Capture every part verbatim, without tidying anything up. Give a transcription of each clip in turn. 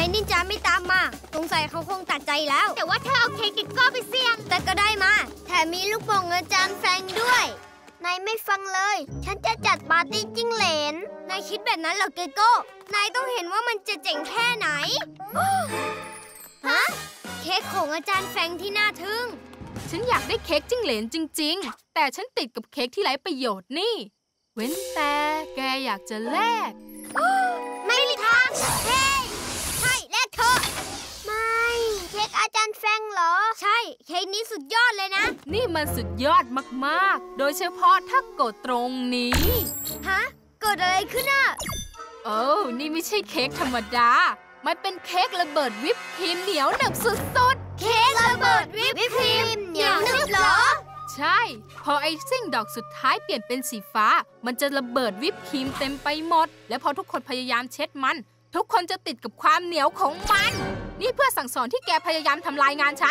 นินจาไม่ตามมาสงสัยเขาคงตัดใจแล้วแต่ว่าเธอเอาเค้กเกโก้ไปเสี่ยงแต่ก็ได้มาแถมมีลูกโป่งอาจารย์แฟรงค์ด้วยนายไม่ฟังเลยฉันจะจัดปาร์ตี้จิ้งเหลนนายคิดแบบนั้นเหรอเกโก้นายต้องเห็นว่ามันจะเจ๋งแค่ไหนฮะเค้กของอาจารย์แฟรงค์ที่น่าทึ่งฉันอยากได้เค้กจิ้งเหลนจริงๆแต่ฉันติดกับเค้กที่ไร้ประโยชน์นี่เว้นแต่แกอยากจะแลกไม่มีทางเฮ้ยใช่แลกเถอะไม่เค้กอาจารย์แฟรงค์เหรอใช่เค้กนี้สุดยอดเลยนะนี่มันสุดยอดมากๆโดยเฉพาะถ้ากดตรงนี้ฮะเกิดอะไรขึ้นอ่ะโอ้นี่ไม่ใช่เค้กธรรมดามันเป็นเค้กระเบิดวิปครีมเหนียวหนึบสุดๆเค้กระเบิดวิปครีมเหนียวหนึบเหรอใช่พอไอซิ่งดอกสุดท้ายเปลี่ยนเป็นสีฟ้ามันจะระเบิดวิปครีมเต็มไปหมดและพอทุกคนพยายามเช็ดมันทุกคนจะติดกับความเหนียวของมันนี่เพื่อสั่งสอนที่แกพยายามทำลายงานฉัน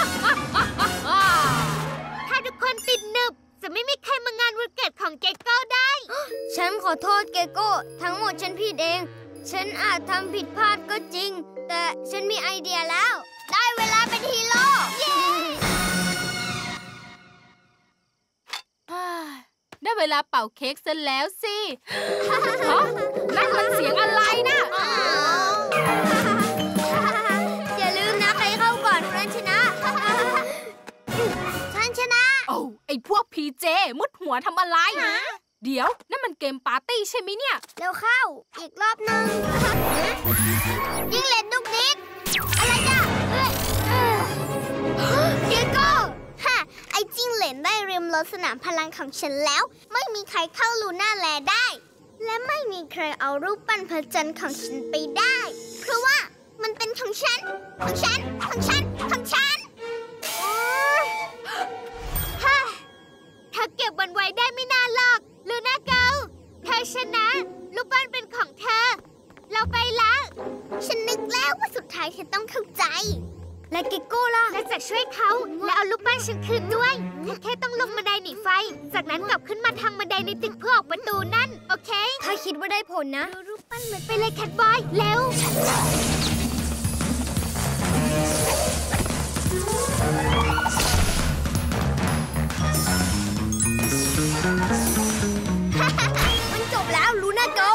ถ้าทุกคนติดหนึบจะไม่มีใครมางานวันเกิดของเกโก้ได้ฉันขอโทษเกโก้ทั้งหมดฉันผิดเองฉันอาจทำผิดพลาดก็จริงแต่ฉันมีไอเดียแล้วได้เวลาเป็นฮีโร่เย้ได้เวลาเป่าเค้กซะแล้วสินั่นมันเสียงอะไรนะอย่าลืมนะใครเข้าก่อนคนชนะฉันชนะโอ้ไอพวกพีเจมุดหัวทำอะไรเดี๋ยวนั่นมันเกมปาร์ตี้ใช่ไหมเนี่ยเร็วเข้าอีกรอบนึงยิงเล่นดุกดิกอะไรจ้ะเกโก้ฮะไอจิ้งเหลนได้ริมรถสนามพลังของฉันแล้วไม่มีใครเข้าลูน่าแลนด์ได้และไม่มีใครเอารูปปั้นพระจันทร์ของฉันไปได้เพราะว่ามันเป็นของฉันของฉันของฉันของฉันฮ่าถ้าเก็บมันไว้ได้ไม่นานหรอกลูน่าเกิลเธอชนะรูปปั้นเป็นของเธอเราไปละฉันนึกแล้วว่าสุดท้ายฉันต้องเข้าใจและเกโก้ล่ะและจะช่วยเขาและเอารูปปั้นฉันคืนด้วยแค่ต้องลงบันไดหนีไฟจากนั้นกลับขึ้นมาทางบันไดในตึกเพื่อออกประตูนั่นโอเคถ้าคิดว่าได้ผลนะดูรูปปั้นมันไปเลยแคทบอยเร็วมันจบแล้วลูน่าโก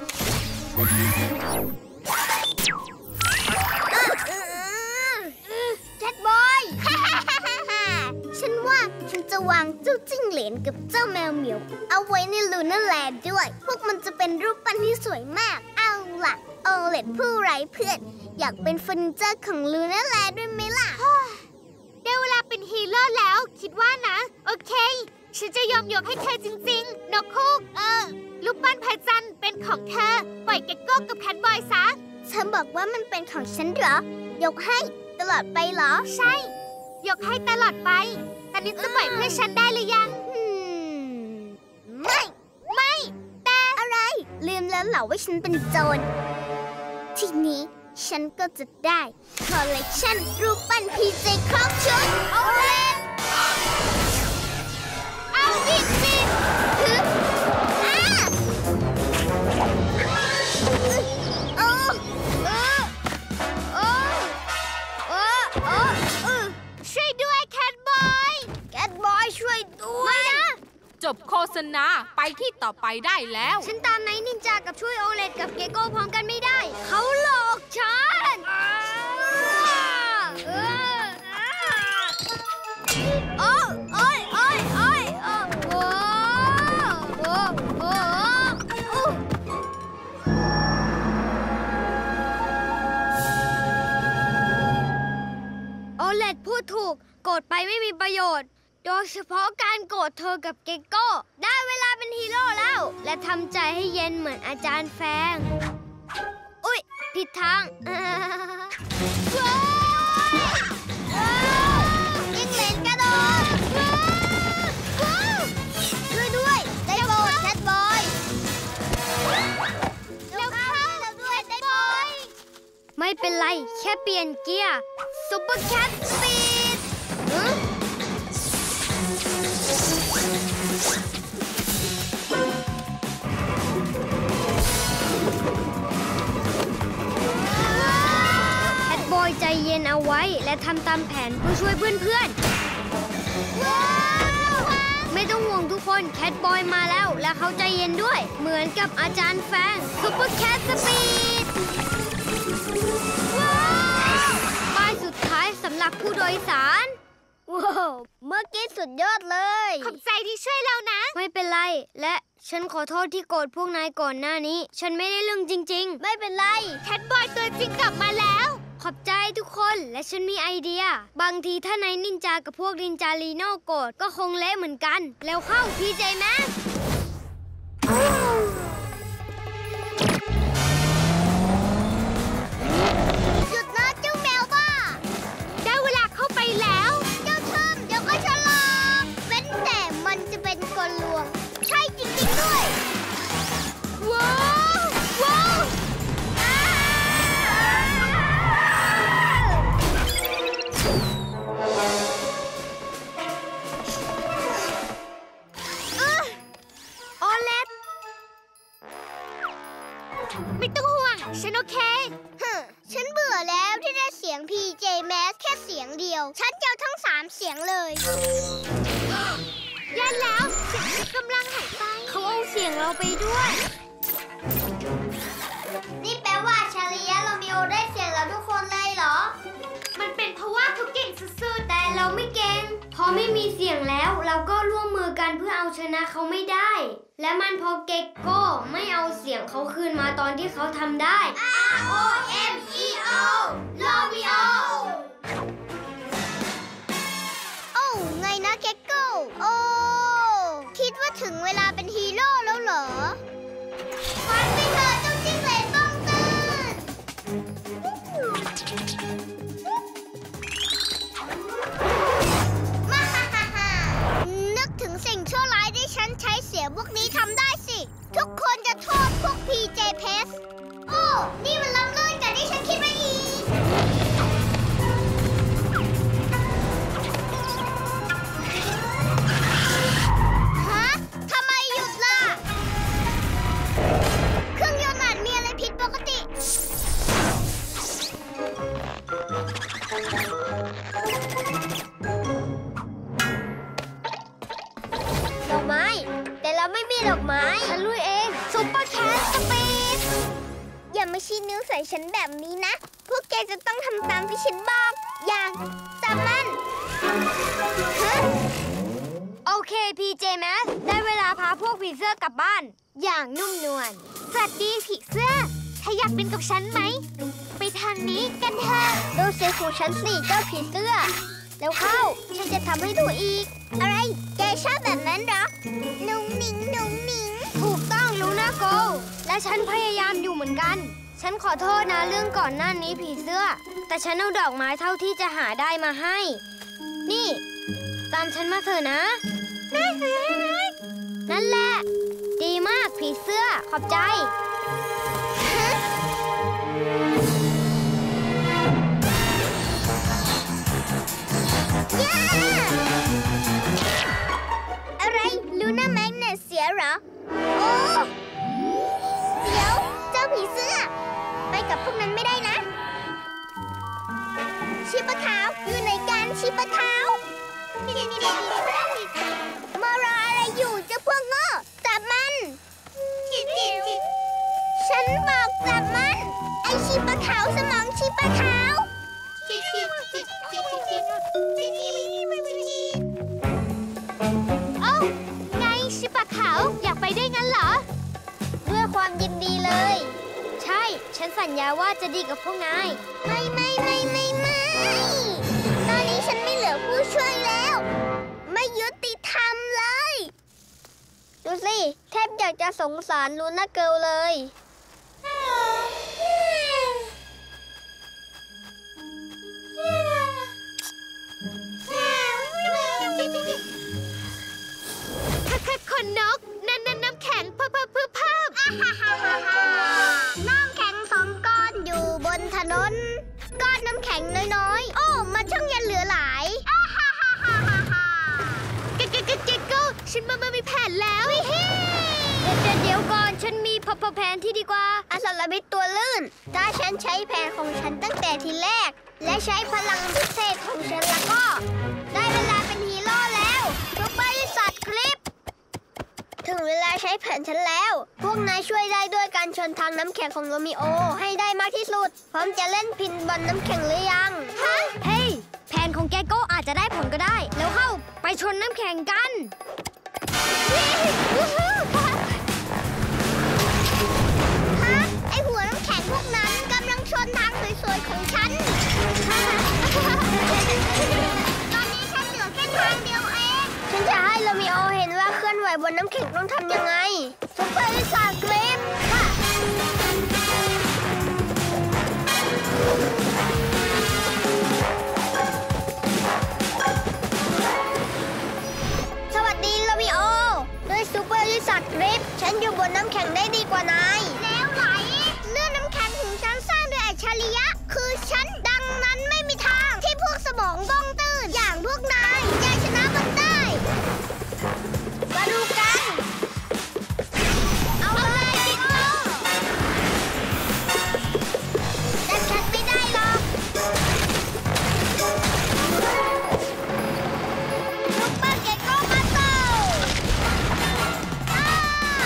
แคทบอยฉันว่าฉันจะวางเจ้าจิ้งเหลนกับเจ้าแมวเหมียวเอาไว้ในลูน่าแลนด์ด้วยพวกมันจะเป็นรูปปั้นที่สวยมากเอาล่ะโอเลตผู้ไร้เพื่อนอยากเป็นเฟอร์นิเจอร์ของลูน่าแลนด์ด้วยไหมล่ะได้เวลาเป็นฮีโร่แล้วคิดว่านะโอเคฉันจะยอมยกให้เธอจริงๆนกฮูกเออรูปปั้นพระจันทร์เป็นของเธอปล่อยเกโก้กับแคทบอยซะฉันบอกว่ามันเป็นของฉันเหรอยกให้ตลอดไปเหรอใช่ยกให้ตลอดไปตอนนี้จะปล่อยเพื่อฉันได้หรือยังไม่ไม่แต่อะไรลืมแล้วเหรอว่าฉันเป็นโจรทีนี้ฉันก็จะได้คอลเลกชันรูปปั้นพีเจครบชุดโอเลนเอาบิดบิดฮึอ่าโอ้เออโอ้โอ้โอ้ช่วยด้วยแคทบอยแคทบอยช่วยด้วยนะจบโฆษณาไปที่ต่อไปได้แล้วฉันตามไนท์นินจากับช่วยโอเลตกับเกโก้พร้อมกันไม่ได้เขาหลอกฉันโอ้โอ้ยโอ้ยโอ้ยโอ้โอ้โอ้โอ้โอเลตพูดถูกโกรธไปไม่มีประโยชน์โดยเฉพาะการโกรธเธอกับเกโก้ได้เวลาเป็นฮีโร่แล้วและทำใจให้เย็นเหมือนอาจารย์แฟงอุ๊ยผิดทางยิงเหลนกระโดดช่วยด้วยได้โบดแคทบอยแล้วเข้าแล้วด้วยได้บอยไม่เป็นไรแค่เปลี่ยนเกียร์ซุปเปอร์แคทสปีดทำตามแผนเพื่อช่วยเพื่อนๆว้าวไม่ต้องห่วงทุกคนแคทบอยมาแล้วและเขาใจเย็นด้วยเหมือนกับอาจารย์แฟงซุปเปอร์แคทสปีดว้าวป้ายสุดท้ายสำหรับผู้โดยสารว้าวเมื่อกี้สุดยอดเลยขอบใจที่ช่วยเรานะไม่เป็นไรและฉันขอโทษที่โกรธพวกนายก่อนหน้านี้ฉันไม่ได้เรื่องจริงๆไม่เป็นไรแคทบอยตัวจริงกลับมาแล้วขอบใจทุกคนและฉันมีไอเดียบางทีถ้านายนินจากับพวกนินจาลีโน่โกรธก็คงเละเหมือนกันแล้วเข้าพีเจแมสหยุดนะเจ้าแมวบ้าได้เวลาเข้าไปแล้วเจ้าทึมเดี๋ยวก็ฉลาดเว้นแต่มันจะเป็นกลลวงใช่จริงๆด้วยว้าวว้าวไม่ต้องห่วงฉันโอเคฮึฉันเบื่อแล้วที่ได้เสียง พี เจ Masks แค่เสียงเดียวฉันจะเอาทั้งสามเสียงเลยยันแล้วเสียงฉันกำลังหายไปเขาเอาเสียงเราไปด้วยนี่แปลว่าชาลีและโรมิโอได้เสียงเราทุกคนเลยเหรอมันเป็นเพราะว่าเขาเก่งสุดๆแต่เราไม่เก่งพอไม่มีเสียงแล้วเราก็ร่วมมือกันเพื่อเอาชนะเขาไม่ได้และมันพอเก็กโก้ไม่เอาเสียงเขาคืนมาตอนที่เขาทำได้ R O M E O โรมิโอโอ้ไงนะเก็กโก้โอ้คิดว่าถึงเวลาเป็นฮีโร่แล้วเหรอฟันไปเถอะเจ้าจิ้งเหลนบ้องตื่นมาฮ่าฮ่าฮ่านึกถึงสิ่งชั่วร้ายที่ฉันใช้เสียงพวกนี้ทำได้สิทุกคนจะโทษพวก พี เจ Pest โอ้นี่มันล้ำเลิศกว่าที่ฉันคิดไว้อีกฮะทำไมหยุดล่ะเครื่องยนต์อาจมีอะไรผิดปกติดอกไม้แต่เราไม่มีดอกไม้ฉันลุยเองซุปเปอร์แคทสปีดอย่ามาชี้นิ้วใส่ฉันแบบนี้นะพวกแกจะต้องทำตามที่ฉันบอกอย่างจับมันฮะโอเค พี เจ Masks ได้เวลาพาพวกผีเสื้อกลับบ้านอย่างนุ่มนวลสวัสดีผีเสื้อเธออยากเป็นกับฉันไหมไปทางนี้กันเถอะดูเสียงของฉันสิเจ้าผีเสื้อแล้วเข้าฉันจะทำให้ดูอีกอะไรแกชอบแบบนั้นหรอนุ่งนิ่งนุ่งนิ่งถูกต้องลูน่าโกและฉันพยายามอยู่เหมือนกันฉันขอโทษนะเรื่องก่อนหน้านี้ผีเสื้อแต่ฉันเอาดอกไม้เท่าที่จะหาได้มาให้นี่ตามฉันมาเถอะนะนั่นแหละดีมากผีเสื้อขอบใจอะไรลูน่าแมกเนตเสียเหรอโอ้เดี๋ยวเจ้าผีเสื้อไปกับพวกนั้นไม่ได้นะชีปะขาวอยู่ไหนกันชีปะขาวมารออะไรอยู่เจ้าพวกโง่จับมันฉันบอกจับมันไอชีปะขาวสมองชีปะขาวโอ้ไงชิปะขาวอยากไปได้งั้นเหรอด้วยความยินดีเลยใช่ฉันสัญญาว่าจะดีกับพวกนายไม่ไม่ไม่ไม่ไม่ตอนนี้ฉันไม่เหลือผู้ช่วยแล้วไม่ยุติธรรมเลยดูสิแทบอยากจะสงสารลูน่าเกิร์ลเลยคัดคนนกนั่นนั่นน้ำแข็งเพิ่มเพิ่มเพิ่มเพิ่มน้ำแข็งสองก้อนอยู่บนถนนก้อนน้ำแข็งน้อยๆโอ้มันช่างยันเหลือหลายเก๊กเก๊กเก๊กเก๊กก็ฉันมามามีแผนแล้วเดี๋ยวเดี๋ยวก่อนฉันมีแผนที่ดีกว่าอสรพิษตัวลื่นถ้าฉันใช้แผนของฉันตั้งแต่ทีแรกและใช้พลังพิเศษของฉันแล้วก็ได้เวลาเป็นฮีโร่แล้วซุปเปอร์วิสัทกริปถึงเวลาใช้แผนฉันแล้วพวกนายช่วยได้ด้วยการชนทางน้ำแข็งของโรมิโอให้ได้มากที่สุดพร้อมจะเล่นพินบอลน้ำแข็งหรือยังฮะเฮ้ยแผนของแกโก้อาจจะได้ผลก็ได้แล้วเข้าไปชนน้ำแข็งกันฮะไอหัวน้ำแข็งพวกนั้นกำลังชนทางสวยๆของฉันตอนนี้ฉันเหลือแค่ทางเดียวเองฉันจะให้โรมิโอเห็นว่าเคลื่อนไหวบนน้ำแข็งต้องทำยังไงซุปเปอร์วิสัทกริปค่ะสวัสดีโรมิโอด้วยซุปเปอร์วิสัทกริปฉันอยู่บนน้ำแข็งได้ดีกว่านายแล้วไหลเลื่อนน้ำแข็งของฉันสร้างโดยอัจฉริยะคือฉันดังนั้นไม่มีทางที่พวกสมองบ้องตื้นอย่างพวกนายจะชนะมันได้มาดูกันเอาเลยดิโก้แต่ฉันไม่ได้หรอกซุปเปอร์เกโก้มาโตอ้า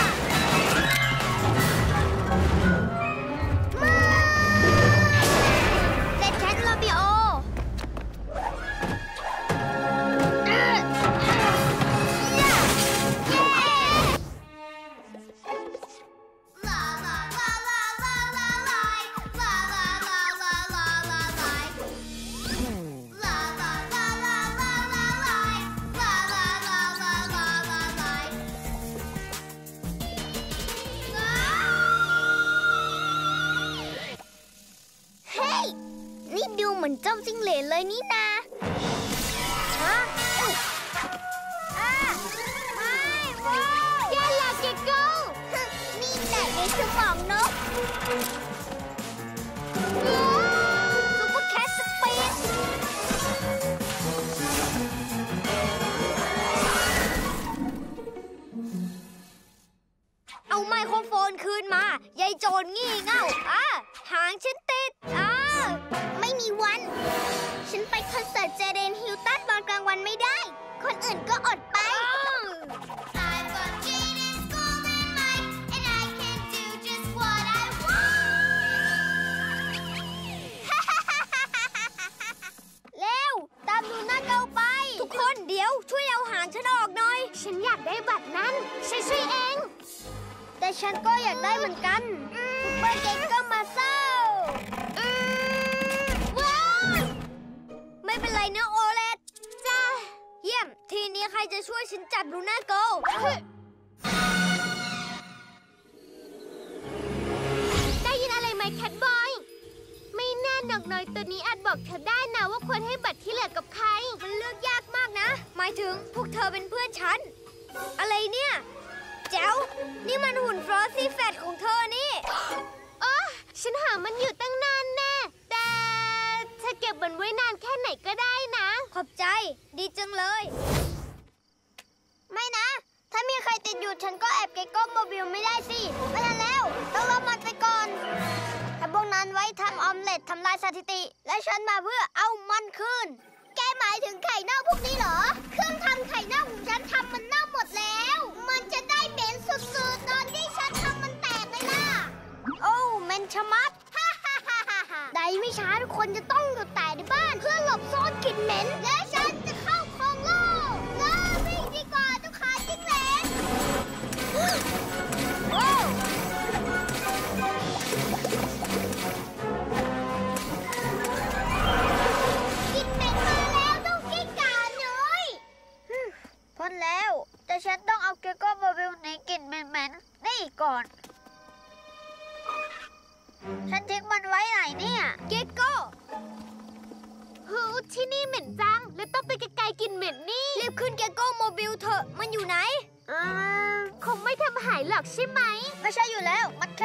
มาแต่ฉันโรมิโอเย้เฮ้ยนี่ดูเหมือนเจ้าจิ้งเหลนเลยนี่นาฮะอ่าไม่ว้าวแย่ละเกโก้นี่แหละในสมองนกซุปเปอร์แคทสปีดเอาไมโครโฟนคืนมายายโจรงี่เง่าอ่ะหางฉันติดอ่ะไม่มีวัน ฉันไปคอนเสิร์ตเจเดนฮิลตันตอนกลางวันไม่ได้ คนอื่นก็อดไปเร็วตามลูน่าเกาไป ทุกคนเดี๋ยวช่วยเอาหางฉันออกหน่อยฉันอยากได้บัตรนั้นฉันช่วยเองแต่ฉันก็อยากได้เหมือนกันซุปเปอร์เกกก็มาเศร้าว้าวไม่เป็นไรนะโอเลตจ้าเยี่ยมทีนี้ใครจะช่วยฉันจับลูน่าเกาได้ยินอะไรไหมแคทบอย ไม่แน่นกน้อยตัวนี้อาจบอกเธอได้นะว่าควรให้บัตรที่เหลือกับใครมันเลือกยากมากนะ หมายถึงพวกเธอเป็นเพื่อนฉัน อะไรเนี่ย แจ๋วนี่มันหุ่นฟรอสซี่แฟตของเธอนี่โอ้ฉันหามันอยู่ตั้งนานแน่แต่เธอเก็บมันไว้นานแค่ไหนก็ได้นะขอบใจดีจังเลยไม่นะ ถ้ามีใครติดอยู่ฉันก็แอบเกกก็โมบิลไม่ได้สิ ไม่ทันแล้ว ต้องรอมันไปก่อนถ้าพวกนั้นไว้ทำออมเล็ตทำลายสถิติ และฉันมาเพื่อเอามันคืน แกหมายถึงไข่เน่าพวกนี้เหรอ เครื่องทำไข่เน่าของฉันทำมันเน่าหมดแล้ว มันจะได้เหม็นสุดๆตอนที่ฉันทำมันแตกเลยล่ะ โอ้เหม็นชะมัด ฮ่าฮ่าฮ่าฮ่าฮ่าได้ไม่ช้าทุกคนจะต้องอยู่แต่ในบ้านเพื่อหลบซ่อนกลิ่นเหม็น และฉันจะเข้าคลองโลกลาวิ่งดีกว่าเจ้าขาจิ้งเหลนโอ้กลิ่นเหม็นมาแล้วต้องกิ้งก่าหน่อยพ้นแล้ว แต่ฉันต้องเอาเกโก้โมบิลหนีกลิ่นเหม็นๆนี่ก่อน ฉันทิ้งมันไว้ไหนเนี่ยเกกโก้หูที่นี่เหม็นจัง แล้วต้องไปไกลๆกินเหม็นนี่รีบขึ้นเกกโก้โมบิลเถอะมันอยู่ไหนอืมคงไม่ทำหายหรอกใช่ไหมไม่ใช่อยู่แล้ว มันแค่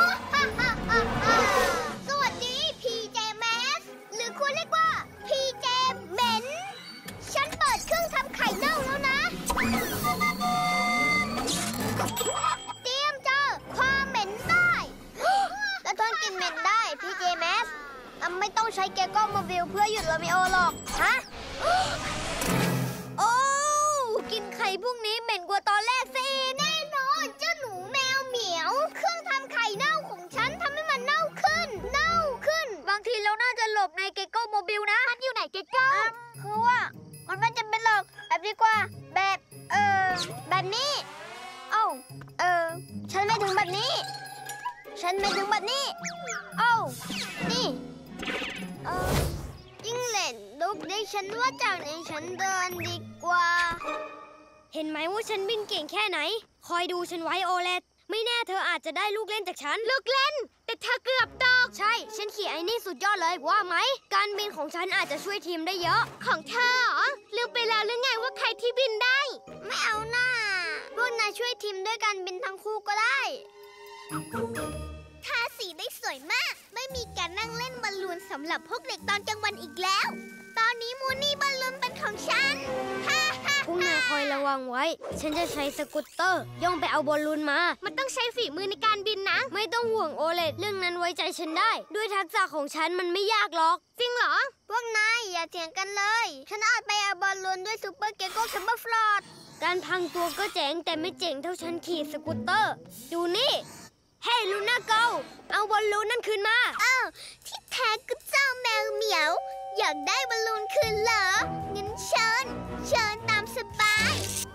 สวัสดี พี เจ Max หรือคุณเรียกว่า พี เจ เหม็น ฉันเปิดเครื่องทำไข่เน่าแล้วนะ เตรียมเจอความเหม็นได้ และทนกลิ่นเหม็นได้ พี เจ Max เไม่ต้องใช้เกโก้โมบิลเพื่อหยุดโรมิโอหรอกฮะโอ้กินไข่พวกนี้เหม็นกว่าตอนแรกสิแน่นอนเจ้าหนูแมวเหมียวเครื่องทำไข่เน่าของฉันทำให้มันเน่าขึ้นเน่าขึ้นบางทีเราน่าจะหลบในเกโก้โมบิลนะมันอยู่ไหนเกโก้คือว่ามันไม่จำเป็นหรอกแบบดีกว่าแบบเออแบบนี้เอ้าเออฉันไม่ถึงแบบนี้ฉันไม่ถึงแบบนี้เอ้านี่เออจิ้งเหลนลูกดิฉันว่าจากนี้ฉันเดินดีกว่าเห็นไหมว่าฉันบินเก่งแค่ไหนคอยดูฉันไว้โอเลตไม่แน่เธออาจจะได้ลูกเล่นจากฉันลูกเล่นแต่เธอเกือบตกใช่ฉันขี่ไอ้นี่สุดยอดเลยว่าไหมการบินของฉันอาจจะช่วยทีมได้เยอะของเธอเหรอลืมไปแล้วหรือไงว่าใครที่บินได้ไม่เอาหน้าพวกนายช่วยทีมด้วยการบินทั้งคู่ก็ได้ทาสีได้สวยมากไม่มีการนั่งเล่นบอลลูนสำหรับพวกเด็กตอนกลางวันอีกแล้วตอนนี้มูนี่บอลลูนเป็นของฉันฮ่าฮ่าพวกนายคอยระวังไว้ฉันจะใช้สกูตเตอร์ย่องไปเอาบอลลูนมามันต้องใช้ฝีมือในการบินนะไม่ต้องห่วงโอเลตเรื่องนั้นไว้ใจฉันได้ด้วยทักษะของฉันมันไม่ยากหรอกจริงเหรอพวกนายอย่าเถียงกันเลยฉันอาจไปเอาบอลลูนด้วยซูเปอร์เกโก้แคมเบอร์ฟลอตการพังตัวก็เจ๋งแต่ไม่เจ๋งเท่าฉันขี่สกูตเตอร์ดูนี่เฮ้ลูน่าเกลเอาบอลลูนนั่นคืนมาอ้าวที่แท้ก็เจ้าแมวเหมียวอยากได้บอลลูนคืนเหรองั้นเชิญเชิญตามสบาย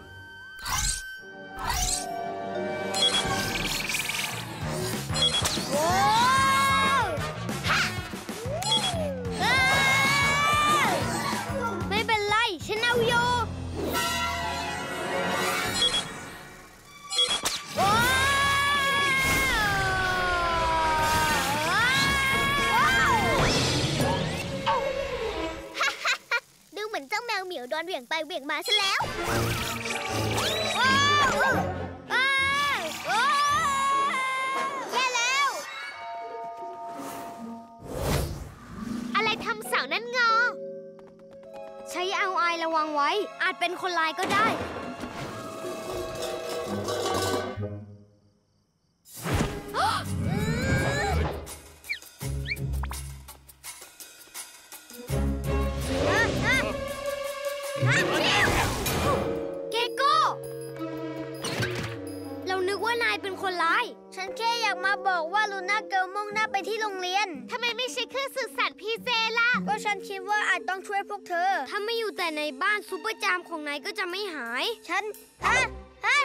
โอ้ฮะไม่เป็นไรฉันเอาอยู่เหมียวโดนเหวี่ยงไปเหวี่ยงมาซะแล้วแย่แล้วอะไรทำเสานั่นงอใช้เอาไอระวังไว้อาจเป็นคนร้ายก็ได้เกโก้เรานึกว่านายเป็นคนร้ายฉันแค่อยากมาบอกว่าลูน่าเกิร์ลมุ่งหน้าไปที่โรงเรียนทำไมไม่ใช่เครื่องสื่อสารพีเจล่ะก็ฉันคิดว่าอาจต้องช่วยพวกเธอถ้าไม่อยู่แต่ในบ้านซุปเปอร์จามของนายก็จะไม่หายฉันฮะฮะ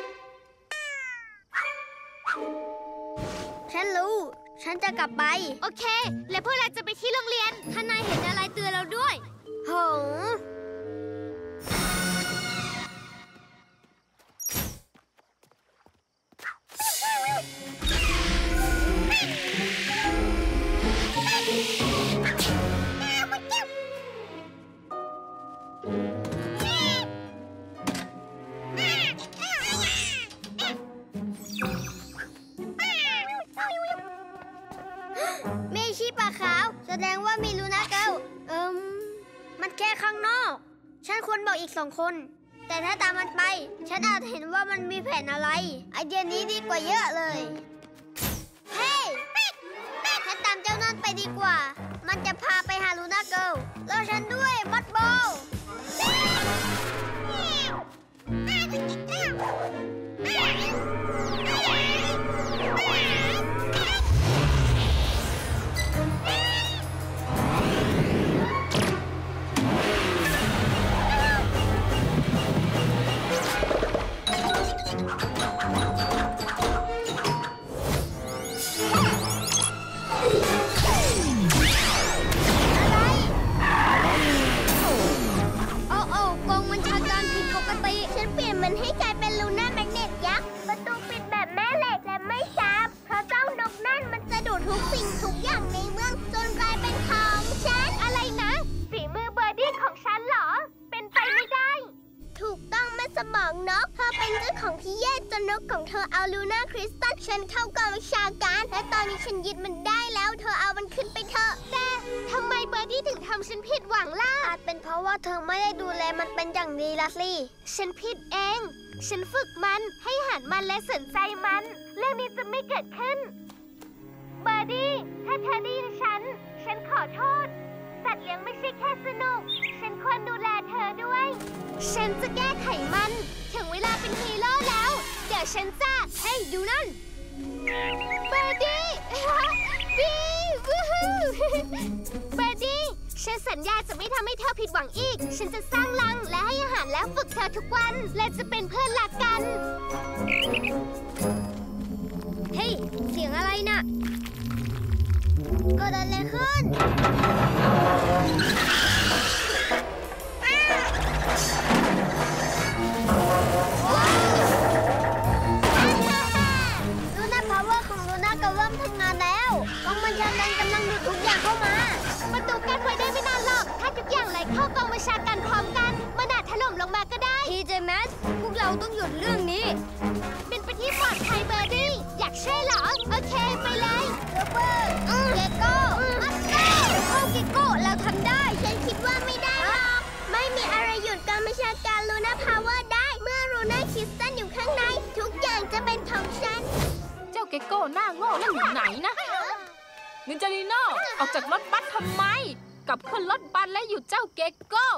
ฉันรู้ฉันจะกลับไปโอเคแล้วพวกเราจะไปที่โรงเรียนถ้านายเห็นอะไรเตือนเราด้วยโหมีชีปะขาวแสดงว่ามีลูน่าเกิร์ลเอิมมันแค่ข้างนอกฉันควรบอกอีกสองคนแต่ถ้าตามมันไปฉันอาจเห็นว่ามันมีแผนอะไรไอเดียนี้ดีกว่าเยอะเลยเฮ้ยฉันตามเจ้านั่นไปดีกว่ามันจะพาไปหาลูน่าเกิร์ลรอฉันด้วยมัดโบมันให้กลายเป็นลูน่าแมกเนตยักษ์ประตูปิดแบบแม่เหล็กและไม่ซับเพราะเจ้านกนั่นมันจะดูดทุกสิ่งทุกอย่างในเมืองจนกลายเป็นของฉันอะไรนะฝีมือเบอร์ดี้ของฉันเหรอเป็นไปไม่ได้ถูกต้องแม่สมองนกเธอเป็นเจ้าของที่แย่จนนกของเธอเอาลูน่าคริสตัลฉันเข้ากองวิชาการและตอนนี้ฉันยึดมันได้แล้วเธอเอามันขึ้นไปเถอะแต่ทำไมเบอร์ดี้ถึงทำฉันผิดหวังล่ะอาจเป็นเพราะว่าเธอไม่ได้ดูแลมันเป็นอย่างดีละสิฉันผิดเองฉันฝึกมันให้หันมันและสนใจมันเรื่องนี้จะไม่เกิดขึ้นเบอร์ร์ดี้ถ้าเธอได้ยินฉันฉันขอโทษสัตว์เลี้ยงไม่ใช่แค่สนุกฉันควรดูแลเธอด้วยฉันจะแก้ไขมันถึงเวลาเป็นฮีโร่แล้วเดี๋ยวฉันจะเฮ้ยดูนั่นเบอร์ดี้บีวูฮูเบอร์ดี้ฉันสัญญาจะไม่ทำให้เธอผิดหวังอีกฉันจะสร้างรังและให้อาหารและฝึกเธอทุกวันและจะเป็นเพื่อนรักกันเฮ้ยเสียงอะไรน่ะเกิดอะไรขึ้นลูน่าพาวเวอร์ของลูน่ากำลังทำงานแล้วกองบัญชาการกำลังดูดทุกอย่างเข้ามาประตูกั้นไว้ได้ไม่นานหรอกถ้าทุกอย่างไหลเข้ากองบัญชาการพร้อมกันมันอาจถล่มลงมาก็ได้ทีเจแมสพวกเราต้องหยุดเรื่องนี้เป็นไปที่ปลอดภัยเบอร์ดี้อยากช่วยเหรอโอเคไปเลยเบอร์เกโก้มัสโก้โอ้เกโก้เราทำได้ฉันคิดว่าไม่ได้หรอกไม่มีอะไรหยุดการบัญชาการลูน่าพาวเวอร์ได้เมื่อลูน่าคริสตัลอยู่ข้างในทุกอย่างจะเป็นของฉันเจ้าเกโก้หน้าโง่นั่นอยู่ไหนนะนินจาลีโน่ออกจากรถบัสทำไมกลับขึ้นรถบัสและหยุดเจ้าเกโก้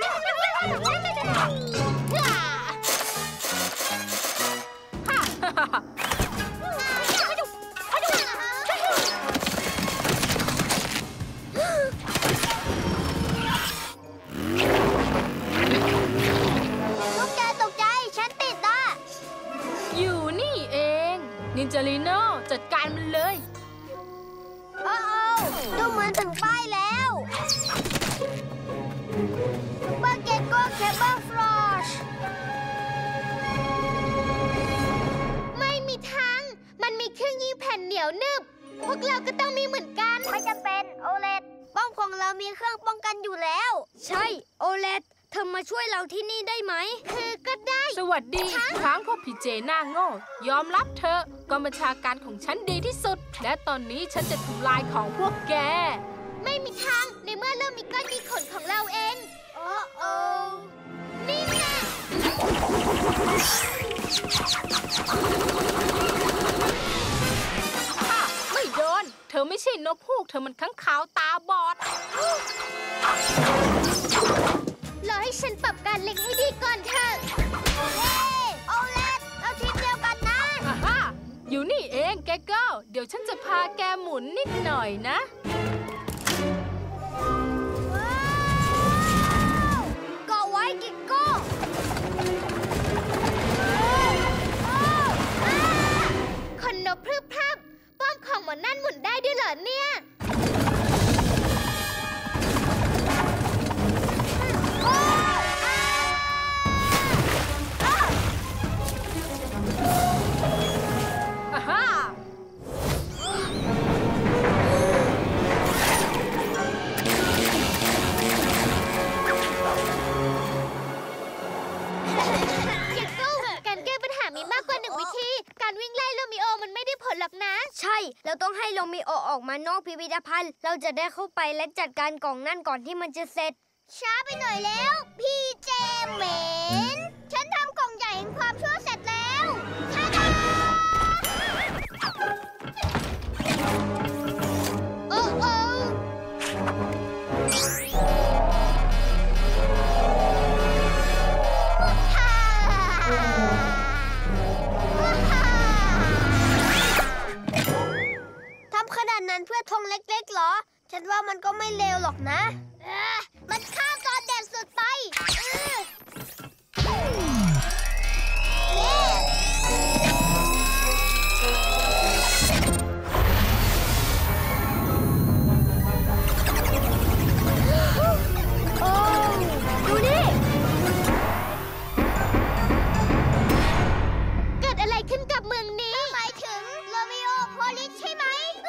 ลูกแกตกใจฉันติดอ่ะอยู่นี่เองนินจาลีโน่จัดการมันเลยโอ้ดูเหมือนถึงป้ายแล้วซุปเปอร์เกโก้เคเบิลฟลอชไม่มีทางมันมีเครื่องยิงแผ่นเหนียวหนึบพวกเราก็ต้องมีเหมือนกันไม่จำเป็นโอเลตป้อมของเรามีเครื่องป้องกันอยู่แล้วใช่โอเลตเธอมาช่วยเราที่นี่ได้ไหมคือก็ได้สวัสดีอีกครั้งพวกพี่เจหน้าโง่ยอมรับเธอกองบัญชาการของฉันดีที่สุดและตอนนี้ฉันจะทำลายของพวกแกไม่มีทางในเมื่อเริ่มมีก้อนมีขนของเราเองโอ้โอ้นี่แน่ไม่โดนเธอไม่ใช่นกฮูกเธอมันค้างคาวตาบอดรอให้ฉันปรับการเล็งให้ดีก่อนเถอะเฮ้โอเลตเราทีมเดียวกันนะอ่าฮะอยู่นี่เองแกก็เดี๋ยวฉันจะพาแกหมุนนิดหน่อยนะก็ไว้กิโก้คนนกพรึบพรับป้อมของหมอนั่นหมุนได้ด้วยเหรอเนี่ยใช่เราต้องให้โรมิโอออกมานอกพิพิธภัณฑ์เราจะได้เข้าไปและจัดการกล่องนั่นก่อนที่มันจะเสร็จช้าไปหน่อยแล้วพี่เจเหม็นฉันทำกล่องใหญ่แห่งความชั่วเสร็จแล้วท่าดาโอ้โอ้ขนาดนั้นเพื่อธงเล็กๆเหรอฉันว่ามันก็ไม่เลวหรอกนะมันฆ่าตอนแดดสุดไปโอ้ดูนี่เกิดอะไรขึ้นกับเมืองนี้หมายถึงโรมิโอโพลิสใช่ไหม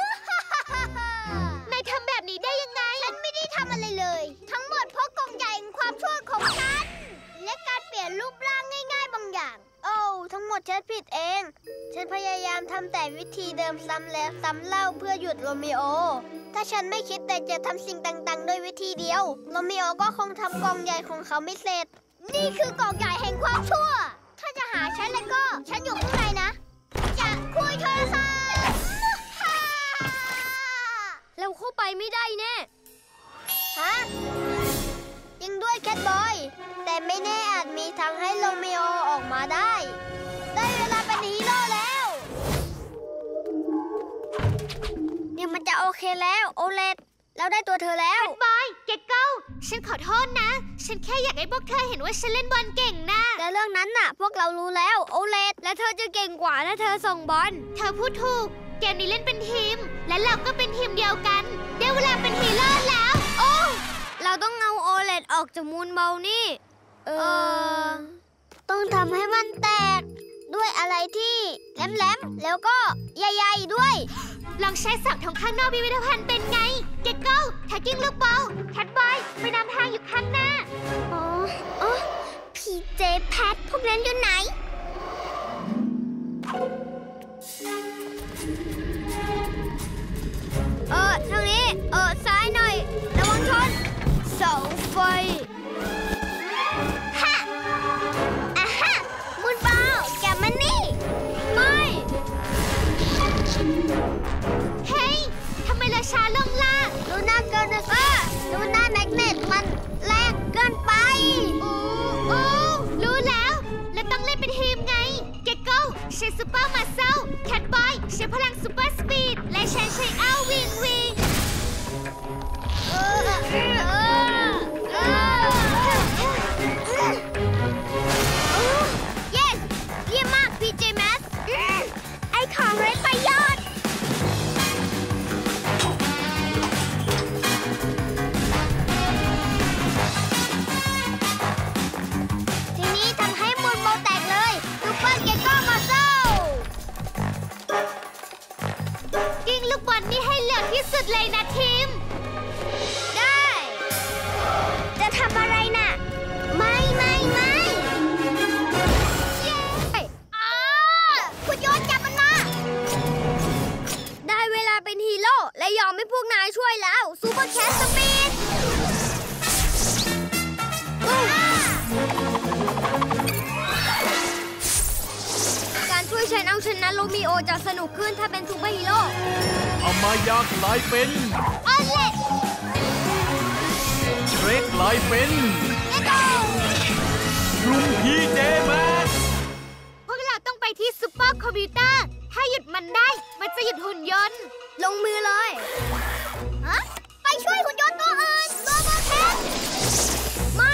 นายทำแบบนี้ได้ยังไงฉันไม่ได้ทำอะไรเลยทั้งหมดเพราะกองใหญ่แห่งความชั่วของฉันและการเปลี่ยนรูปร่างง่ายๆบางอย่างโอ้ทั้งหมดฉันผิดเองฉันพยายามทำแต่วิธีเดิมซ้ำแล้วซ้ำเล่าเพื่อหยุดโรมิโอถ้าฉันไม่คิดแต่จะทำสิ่งต่างๆด้วยวิธีเดียวโรมิโอก็คงทำกองใหญ่ของเขาไม่เสร็จนี่คือกองใหญ่แห่งความชั่วถ้าจะหาฉันแล้วก็ฉันอยู่ข้างในนะจะคุยโทรศัพท์ไม่ได้แน่ฮะจริงด้วยแคทบอยแต่ไม่แน่อาจมีทางให้โรมิโอออกมาได้ได้เวลาเป็นฮีโร่แล้วเดี๋ยวมันจะโอเคแล้วโอเลตเราได้ตัวเธอแล้วบอย เกกโก้ฉันขอโทษนะ ฉันแค่อยากให้พวกเธอเห็นว่าฉันเล่นบอลเก่งนะแต่เรื่องนั้นน่ะพวกเรารู้แล้วโอเลตและเธอจะเก่งกว่าถ้าเธอส่งบอลเธอพูดถูก เกมนี้เล่นเป็นทีม และเราก็เป็นทีมเดียวกัน ได้เวลาเป็นฮีโร่แล้ว โอ้เราต้องเอาโอเลตออกจากมูนเบลนี่เออต้องทำให้มันแตกด้วยอะไรที่แหลมๆแล้วก็ใหญ่ๆด้วยลองใช้สับทางข้างนอกพิพิธภัณฑ์เป็นไง เกกโก้แท็กกิ้งลูกบอลแคทบอยไปนำทางอยู่ข้างหน้าอ๋ออ๋อพีเจแพทพวกนั้นอยู่ไหนเออทางนี้เออซ้ายหน่อยระวังชนเสาไฟฮะอ่ะฮะมูนบอลกลับมานี่ไม่เฮ้ยทำไมเราช้าลงล่ะลูน่าเกินนะค่ะลูน่าแมกเนตมันแรงเกินไปโอ้โอ้รู้แล้วเราต้องเล่นเป็นทีมไงเกกโก้ใช้ซูเปอร์มาเซลแคทบอยใช้พลังซูเปอร์สปีดและฉันใช้อ้าววิงวิงเออเออเออ yes เยี่ยมมากพีเจแมสไอของไร้ประโยชน์ทีนี้ทำให้มูนโบแตกเลยซูเปอร์เกโก้มาโซ่ยิงลูกบอลนี่ให้เหลือที่สุดเลยนะทีมได้จะทำอะไรน่ะไม่ไม่ไม่เย้อ้าคุณโยนจับมันมาได้เวลาเป็นฮีโร่และยอมให้พวกนายช่วยแล้วซูเปอร์แคทสปีดการช่วยฉันเอาชนะโรมิโอจะสนุกขึ้นถ้าเป็นซูเปอร์ฮีโร่อามายากลายเป็นโอเลตเทรดกลายเป็นกลุ่มพีเจแมสพวกเราต้องไปที่ซุปเปอร์คอมพิวเตอร์ถ้าหยุดมันได้มันจะหยุดหุ่นยนต์ลงมือเลยฮะไปช่วยหุ่นยนต์ตัวอื่นตัวโบแคทไม่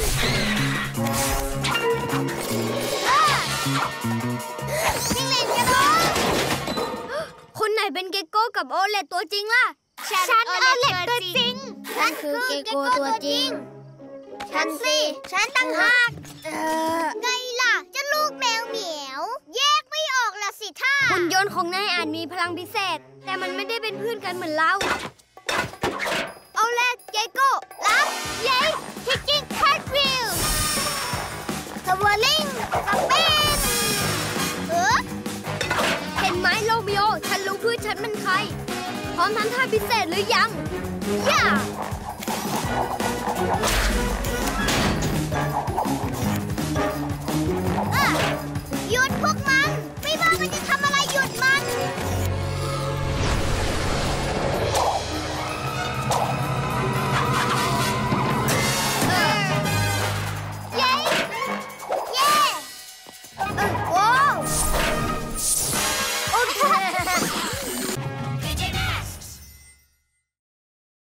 จิ้งเหลนกระโดดคนไหนเป็นเกกโก้กับโอเลตตัวจริงล่ะฉันโอเลตตัวจริงฉันคือเกโก้ตัวจริงฉันสิฉันตั้งหากไงล่ะเจ้าลูกแมวเหมียวแยกไม่ออกละสิท่าหุ่นยนต์ของนายอาจมีพลังพิเศษแต่มันไม่ได้เป็นเพื่อนกันเหมือนเราโอเลตเกโก้รับเย้คิกกิ้งคัทวิลสวอลลิงสปีดเออเห็นไหมโรมิโอฉันรู้เพื่อนฉันเป็นใครพร้อมทำท่าพิเศษหรือยังย่าหยุดพวกมันไม่ว่ามันจะทำอะไรหยุดมันเย้เย้โอ้โอเค